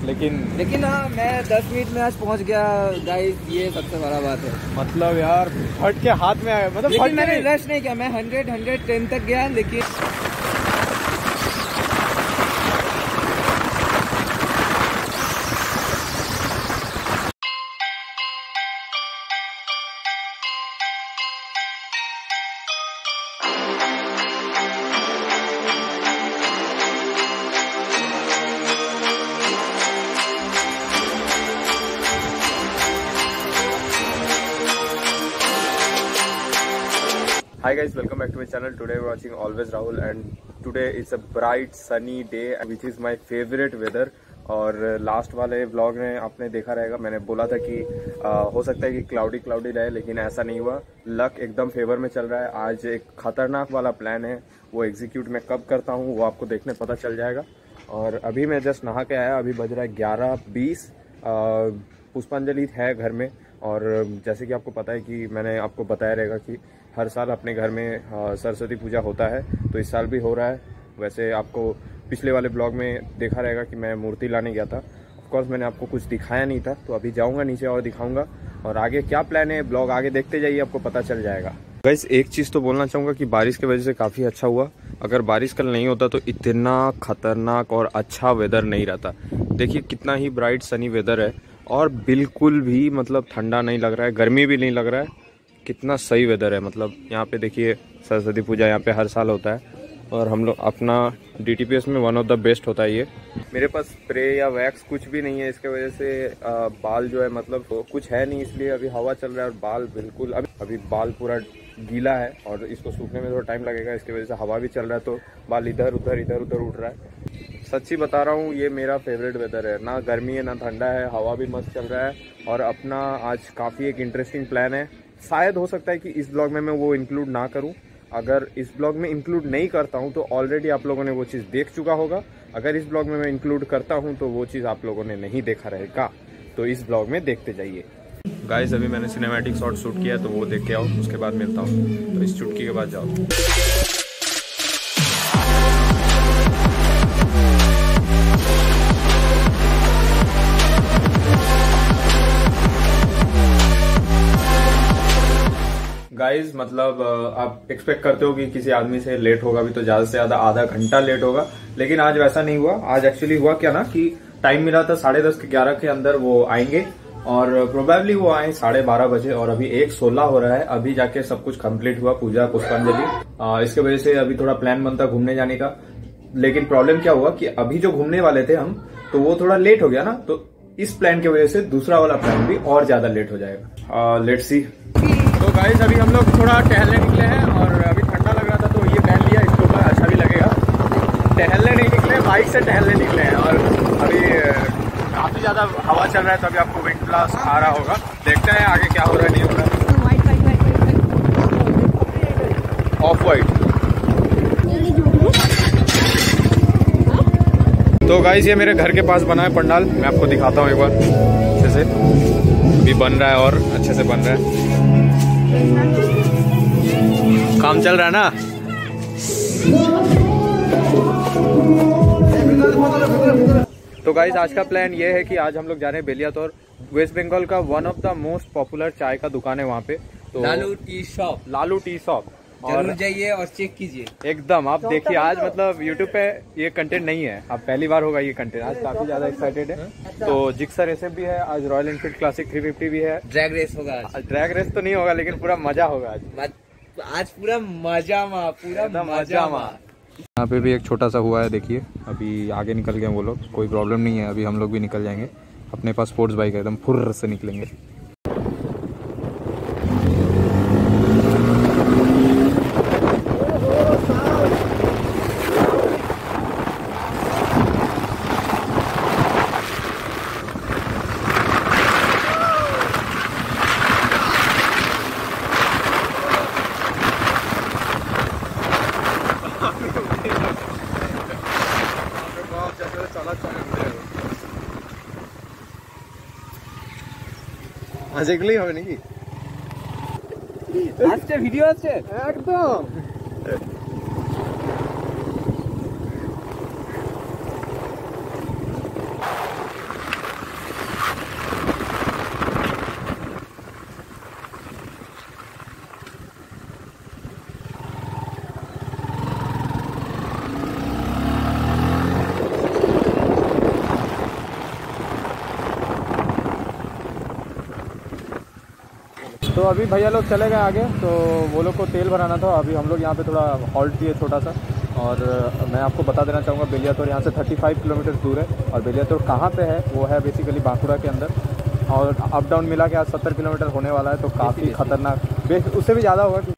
लेकिन हाँ, मैं 10 मिनट में आज पहुंच गया गाइस, ये सबसे बड़ा बात है। मतलब यार फट के हाथ में आया, मतलब लेकिन मैंने रश नहीं किया, मैं 110 तक गया, लेकिन Hi guys, welcome back to my channel. Today we're watching Always Rahul and today it's a bright sunny day which is my favorite weather. और लास्ट वाले व्लॉग में आपने देखा रहेगा, मैंने बोला था कि हो सकता है कि क्लाउडी रहे, लेकिन ऐसा नहीं हुआ। लक एकदम फेवर में चल रहा है। आज एक खतरनाक वाला प्लान है, वो एग्जीक्यूट मैं कब करता हूँ वो आपको देखने पता चल जाएगा। और अभी मैं जस्ट नहा के आया, अभी बज रहा है 11:20। पुष्पांजलि है घर में, और जैसे कि आपको पता है कि मैंने आपको बताया रहेगा कि हर साल अपने घर में सरस्वती पूजा होता है, तो इस साल भी हो रहा है। वैसे आपको पिछले वाले ब्लॉग में देखा रहेगा कि मैं मूर्ति लाने गया था। ऑफकोर्स मैंने आपको कुछ दिखाया नहीं था, तो अभी जाऊंगा नीचे और दिखाऊंगा। और आगे क्या प्लान है, ब्लॉग आगे देखते जाइए, आपको पता चल जाएगा। गाइस एक चीज़ तो बोलना चाहूँगा कि बारिश की वजह से काफ़ी अच्छा हुआ। अगर बारिश कल नहीं होता तो इतना खतरनाक और अच्छा वेदर नहीं रहता। देखिए कितना ही ब्राइट सनी वेदर है, और बिल्कुल भी मतलब ठंडा नहीं लग रहा है, गर्मी भी नहीं लग रहा है। कितना सही वेदर है। मतलब यहाँ पे देखिए सरस्वती पूजा यहाँ पे हर साल होता है, और हम लोग अपना DTPS में वन ऑफ द बेस्ट होता है ये। मेरे पास स्प्रे या वैक्स कुछ भी नहीं है, इसके वजह से बाल जो है मतलब तो कुछ है नहीं, इसलिए अभी हवा चल रहा है और बाल बिल्कुल अभी बाल पूरा गीला है और इसको सूखने में थोड़ा टाइम लगेगा। इसकी वजह से हवा भी चल रहा है, तो बाल इधर उधर उड़ रहा है। सच्ची बता रहा हूँ, ये मेरा फेवरेट वेदर है। ना गर्मी है ना ठंडा है, हवा भी मस्त चल रहा है। और अपना आज काफ़ी एक इंटरेस्टिंग प्लान है। शायद हो सकता है कि इस ब्लॉग में मैं वो इंक्लूड ना करूं। अगर इस ब्लॉग में इंक्लूड नहीं करता हूं तो ऑलरेडी आप लोगों ने वो चीज़ देख चुका होगा। अगर इस ब्लॉग में मैं इंक्लूड करता हूं तो वो चीज़ आप लोगों ने नहीं देखा रहेगा, तो इस ब्लॉग में देखते जाइए। गाइस अभी मैंने सिनेमैटिक शॉट शूट किया, तो वो देख के आओ, उसके बाद मिलता हूँ। तो इस चुटकी के बाद जाओ। गाइज मतलब आप एक्सपेक्ट करते हो कि किसी आदमी से लेट होगा भी तो ज्यादा से ज्यादा आधा घंटा लेट होगा, लेकिन आज वैसा नहीं हुआ। आज एक्चुअली हुआ क्या ना कि टाइम मिला था 10:30 के 11 के अंदर वो आएंगे, और प्रोबेबली वो आए 12:30 बजे, और अभी 1:16 हो रहा है। अभी जाके सब कुछ कंप्लीट हुआ, पूजा पुष्पांजलि। इसके वजह से अभी थोड़ा प्लान बनता घूमने जाने का। लेकिन प्रॉब्लम क्या हुआ कि अभी जो घूमने वाले थे हम, तो वो थोड़ा लेट हो गया ना, तो इस प्लान की वजह से दूसरा वाला प्लान भी और ज्यादा लेट हो जाएगा। Let's see. तो गाइस अभी हम लोग थोड़ा टहलने निकले हैं, और अभी ठंडा लग रहा था तो ये पहन लिया, इसके ऊपर अच्छा भी लगेगा। टहलने नहीं निकले, बाइक से टहलने निकले हैं, और अभी काफी ज्यादा हवा चल रहा है, तो अभी आपको विंड ब्लास्ट आ रहा होगा। देखते हैं आगे क्या हो रहा है, नहीं हो रहा है। Of white. तो गाइस ये मेरे घर के पास बना है पंडाल, मैं आपको दिखाता हूँ एक बार अच्छे से। अभी बन रहा है और अच्छे से बन रहा है, काम चल रहा है ना। तो गाइस आज का प्लान ये है कि आज हम लोग जा रहे हैं बेलियातोर। वेस्ट बंगाल का one of the most popular चाय का दुकान है वहाँ पे, तो लालू टी शॉप। जरूर जाइए और चेक कीजिए एकदम। आप देखिए आज मतलब YouTube पे ये कंटेंट नहीं है, अब पहली बार होगा ये कंटेंट। आज काफी ज्यादा एक्साइटेड है। तो जिक्सर एसएफ भी है आज, रॉयल एनफील्ड क्लासिक 350 भी है। ड्रैग रेस होगा आज। ड्रैग रेस तो नहीं होगा, लेकिन पूरा मजा होगा आज पूरा मजा। यहाँ पे भी एक छोटा सा हुआ है, देखिए अभी आगे निकल गए वो लोग, कोई प्रॉब्लम नहीं है। अभी हम लोग भी निकल जाएंगे, अपने पास स्पोर्ट्स बाइक है, एकदम फुर्र से निकलेंगे। যেগুলোই হবে নাকি আসছে ভিডিও আছে একদম। तो अभी भैया लोग चले गए आगे, तो वो लोग को तेल भराना था। अभी हम लोग यहाँ पे थोड़ा हॉल्ट किए छोटा सा। और मैं आपको बता देना चाहूँगा बेलियातोड़ यहाँ से 35 किलोमीटर दूर है। और बेलियातोड़ कहाँ पे है वो है बेसिकली बांकुड़ा के अंदर। और अप डाउन मिला के आज 70 किलोमीटर होने वाला है, तो काफ़ी खतरनाक, उससे भी ज़्यादा होगा।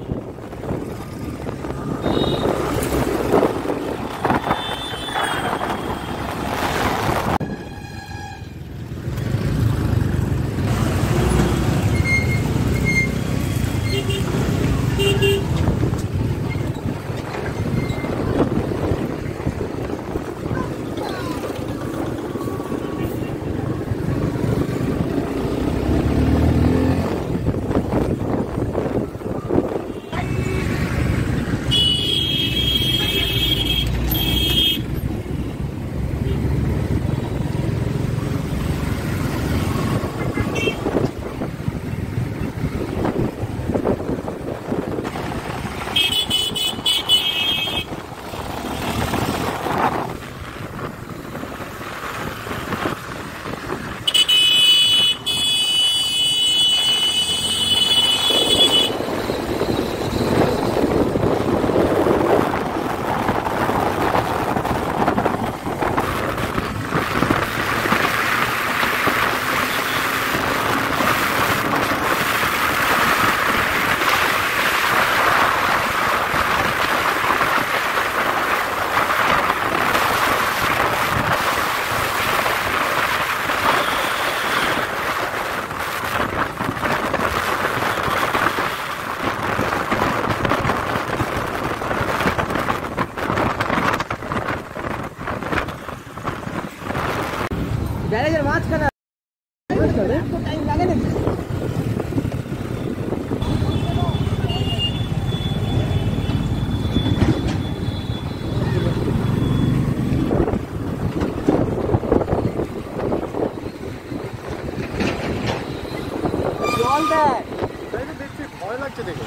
ভয় লাগছে দেখে।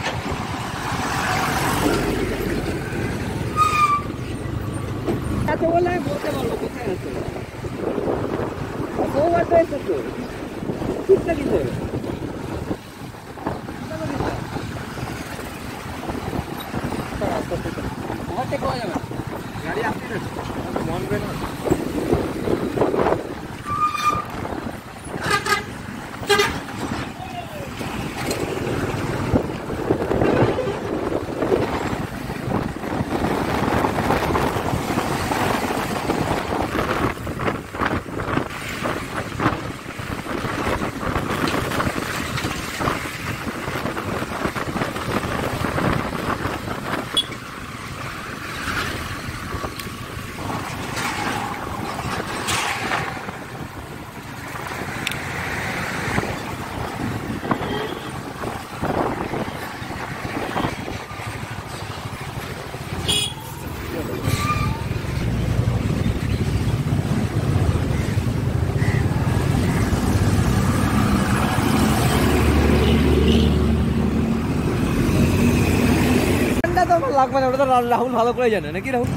এত বলে বলতে পারবো কোথায় আছে ও বাড়তে এসে তো ঠিকঠাক দিতে হবে ওভারটেক করা যাবে গাড়ি আসছে না মনবে না লাগবে না ওটা তো রাহুল ভালো করে জানে নাকি রাহুল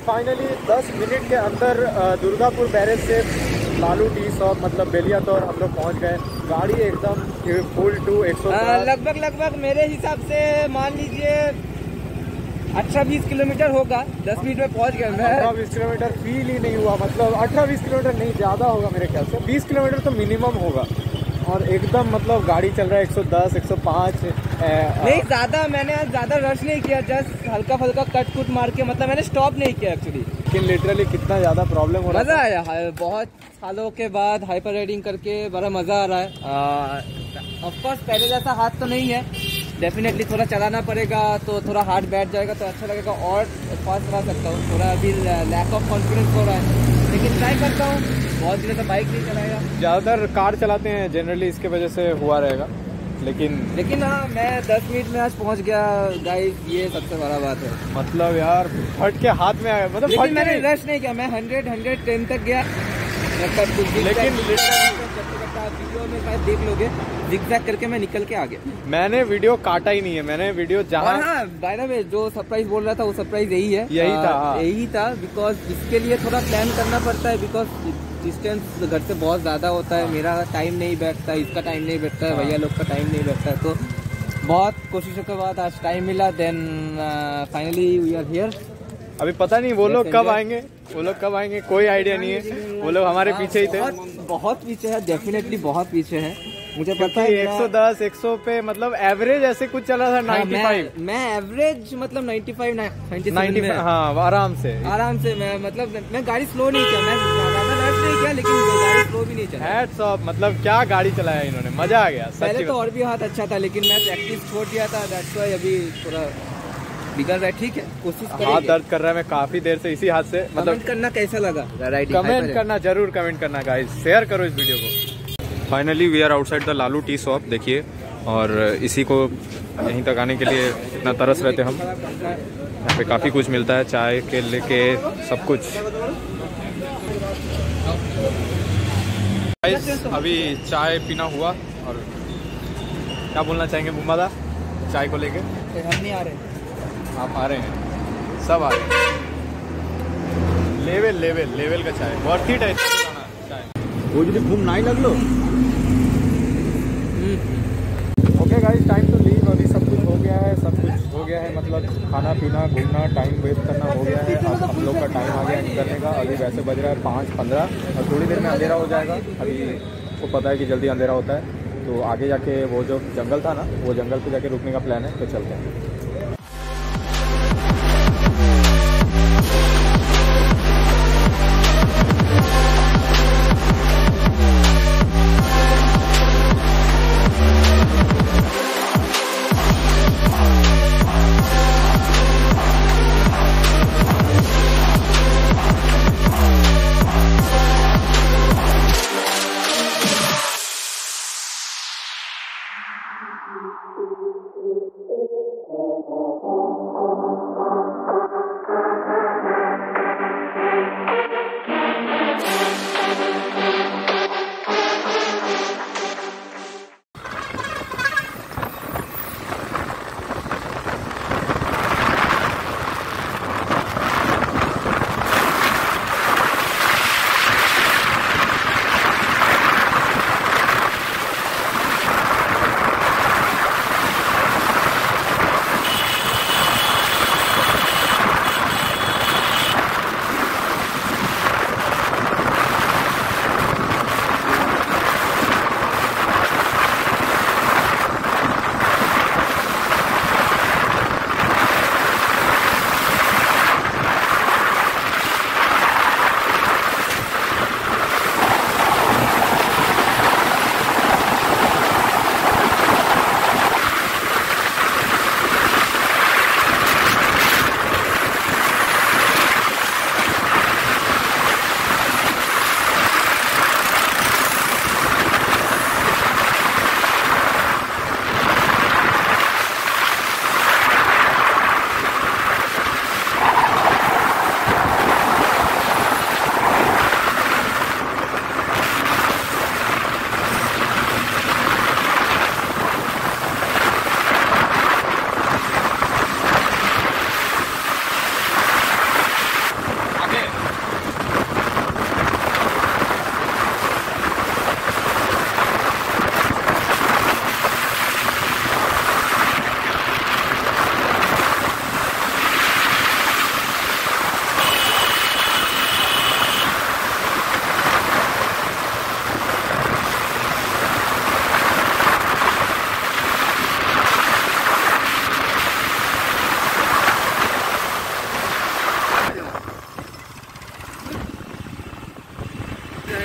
फाइनली 10 मिनट के अंदर दुर्गापुर बैरेज से लालू टी शॉप मतलब बेलियातौर हम लोग पहुंच गए। गाड़ी एकदम फुल टू 110 लगभग मेरे हिसाब से मान लीजिए 18-20 किलोमीटर होगा। 10 मिनट में पहुंच गया मैं। 18-20 किलोमीटर फील ही नहीं हुआ, मतलब 18-20 किलोमीटर नहीं, ज़्यादा होगा मेरे ख्याल से, 20 किलोमीटर तो मिनिमम होगा। और एकदम मतलब गाड़ी चल रहा है 110 105 नहीं ज़्यादा। मैंने आज ज़्यादा रश नहीं किया, जस्ट हल्का फुल्का कट कुट मार के, मतलब मैंने स्टॉप नहीं किया एक्चुअली। लेकिन लिटरली कितना ज़्यादा प्रॉब्लम हो रहा है। मज़ा आया, बहुत सालों के बाद हाइपर राइडिंग करके बड़ा मज़ा आ रहा है। ऑफकोर्स पहले जैसा हाथ तो नहीं है, डेफिनेटली थोड़ा चलाना पड़ेगा तो थोड़ा हार्ट बैठ जाएगा तो अच्छा लगेगा और फास्ट चला सकता हूँ। थोड़ा अभी लैक ऑफ कॉन्फिडेंस हो रहा है, लेकिन ट्राई करता हूँ। बहुत दिनों से बाइक नहीं चलाएगा, ज़्यादातर कार चलाते हैं जनरली, इसके वजह से हुआ रहेगा। लेकिन हाँ, मैं 10 मिनट में आज पहुँच गया गाइस, ये सबसे बड़ा बात है। मतलब यार फट के हाथ में आया, मतलब लेकिन मैंने रश नहीं किया, मैं 110 तक गया। लेकिन वीडियो में शायद देख लोगे, जिगजैग करके मैं निकल के आ गया। मैंने वीडियो काटा ही नहीं है, मैंने वीडियो जहाँ बाय द वे जो सरप्राइज बोल रहा था वो सरप्राइज यही है, यही था बिकॉज इसके लिए थोड़ा प्लान करना पड़ता है, बिकॉज डिस्टेंस घर से बहुत ज़्यादा होता है। मेरा टाइम नहीं बैठता, इसका टाइम नहीं बैठता है, भैया लोग का टाइम नहीं बैठता है, तो बहुत कोशिशों के बाद आज टाइम मिला। Then finally we are here. अभी पता नहीं वो लोग कब आएंगे, कोई आइडिया नहीं है। वो लोग हमारे पीछे ही थे, बहुत पीछे है, डेफिनेटली बहुत पीछे है। मुझे पता है 110 100 पे मतलब एवरेज ऐसे कुछ चला था 95। मैं एवरेज मतलब 95 हाँ आराम से मैं गाड़ी स्लो नहीं किया, मैं ज्यादा रश नहीं किया, लेकिन गाड़ी स्लो भी नहीं चला। हैट्स ऑफ, मतलब क्या गाड़ी चलाया इन्होंने, मजा आ गया। पहले तो और भी हाथ अच्छा था, लेकिन मैं प्रैक्टिस छोड़ दिया था, दैट्स व्हाई अभी थोड़ा बिगड़ रहा है। ठीक है, कोशिश करेंगे। हाथ दर्द कर रहा है, मैं काफी देर से इसी हाथ से। मतलब कमेंट करना कैसा लगा, कमेंट करना, जरूर कमेंट करना गाइस, शेयर करो इस वीडियो को। Finally we are outside the Lalu tea shop, देखिए। और इसी को यहीं तक आने के लिए इतना तरस रहते हम। यहाँ पे काफ़ी कुछ मिलता है, चाय के लेके सब कुछ। गाइस अभी चाय पीना हुआ, और क्या बोलना चाहेंगे बुम्बादा चाय को लेके? हम नहीं आ रहे, आप आ रहे हैं, सब आ रहे हैं। लेवल का चाय, वर्थ इट है चाय। वो जो घूम ना ही लग लो। Okay guys, time to leave. अभी सब कुछ हो गया है, मतलब खाना पीना घूमना टाइम वेस्ट करना हो गया है। अब हम लोग का टाइम आ गया निकलने का। अभी वैसे बज रहा है 5:15 और थोड़ी देर में अंधेरा हो जाएगा। अभी आपको पता है कि जल्दी अंधेरा होता है, तो आगे जाके वो जो जंगल था ना, वो जंगल पे जाके रुकने का प्लान है, तो चलते हैं।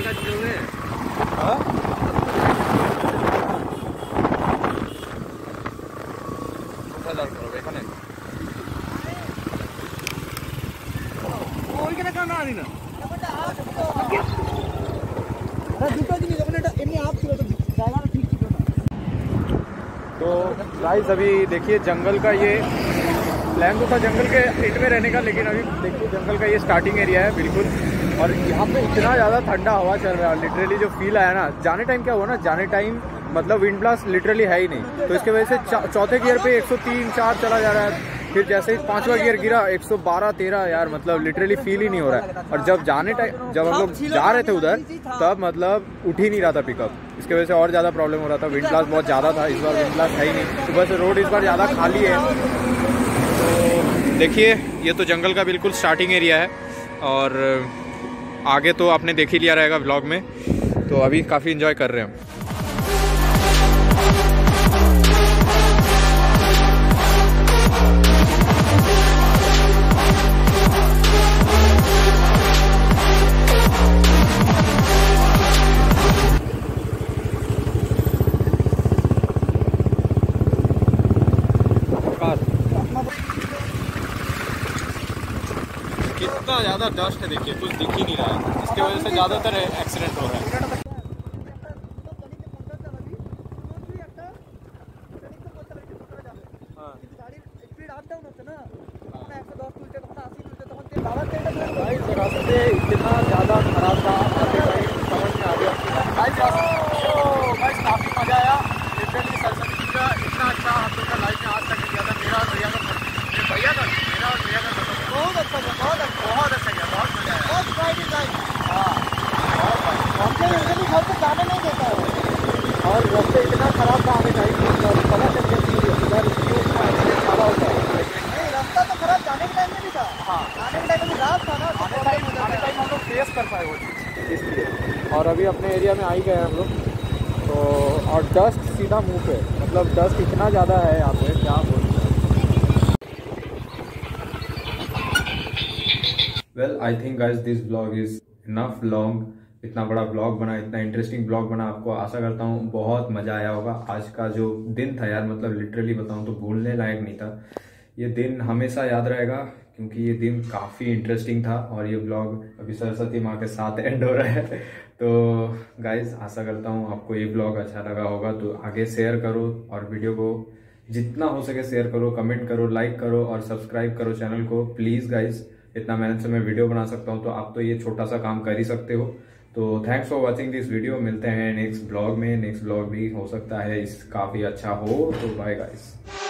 জায়গা চলবে হ্যাঁ কোথায় দাঁড় করবে এখানে ওইখানে কেন আনি না দুটো জিনিস ওখানে এমনি আপ ছিল তো জায়গাটা ঠিক ছিল না। तो गाइस अभी देखिए जंगल का ये प्लान तो था जंगल के एंड में रहने का, लेकिन अभी देखिए जंगल का ये स्टार्टिंग एरिया है बिल्कुल, और यहाँ पे इतना ज़्यादा ठंडा हवा चल रहा है। लिटरली जो फील आया ना, जाने टाइम क्या हुआ ना, जाने टाइम मतलब विंड ब्लास्ट लिटरली है ही नहीं, तो इसके वजह से चौथे गियर पे 103-4 चला जा रहा है, फिर जैसे ही 5वां गियर गिरा 112-13 यार, मतलब लिटरली फील ही नहीं हो रहा है। और जब जाने टाइम जब हम लोग जा रहे थे उधर तब मतलब उठ ही नहीं रहा था पिकअप, इसके वजह से और ज़्यादा प्रॉब्लम हो रहा था। विंड ब्लास्ट बहुत ज़्यादा था, इस बार विंड ब्लास्ट है ही नहीं, सुबह से रोड इस बार ज़्यादा खाली है। तो देखिए ये तो जंगल का बिल्कुल स्टार्टिंग एरिया है, और आगे तो आपने देख ही लिया रहेगा व्लॉग में, तो अभी काफ़ी इन्जॉय कर रहे हैं हम। कितना ज़्यादा डस्ट है देखिए, कुछ दिख ही नहीं रहा है, इसके वजह से ज़्यादातर एक्सीडेंट हो रहा है। रास्ते इतना ज़्यादा खराब था, समझ में आ गया काफ़ी मज़ा आया। लिटरली सरस्वती का इतना अच्छा हम लोग का लाइफ में आज तक किया था। मेरा और भैया का बहुत अच्छा गया, बहुत अच्छा गया, बहुत मजा आया। हाँ घर से जाने नहीं देता है, और रास्ते इतना खराब था आने टाइम, पता चल गया रास्ता तो खराब जाने के टाइम में भी था। हाँ आने के टाइम में रात था ना, आने टाइम हम लोग फेस कर पाए वो चीज़, इसलिए। और अभी अपने एरिया में आ ही गए हम लोग, तो और डस्ट सीधा मुंह पे, मतलब डस्ट इतना ज़्यादा है यहाँ पे, क्या बोलूँ। Well I think guys this blog is enough long, इतना बड़ा ब्लॉग बना, इतना इंटरेस्टिंग ब्लॉग बना, आपको आशा करता हूँ बहुत मज़ा आया होगा। आज का जो दिन था यार, मतलब लिटरली बताऊँ तो भूलने लायक नहीं था। ये दिन हमेशा याद रहेगा, क्योंकि ये दिन काफ़ी इंटरेस्टिंग था, और ये ब्लॉग अभी सरस्वती माँ के साथ एंड हो रहा है। तो गाइज आशा करता हूँ आपको ये ब्लॉग अच्छा लगा होगा, तो आगे शेयर करो, और वीडियो को जितना हो सके शेयर करो, कमेंट करो, लाइक करो, और सब्सक्राइब करो चैनल को प्लीज़ गाइज। इतना मेहनत से मैं वीडियो बना सकता हूँ, तो आप तो ये छोटा सा काम कर ही सकते हो। तो thanks for watching this video, मिलते हैं नेक्स्ट ब्लॉग में। नेक्स्ट ब्लॉग भी हो सकता है इस काफ़ी अच्छा हो, तो बाय गाइस।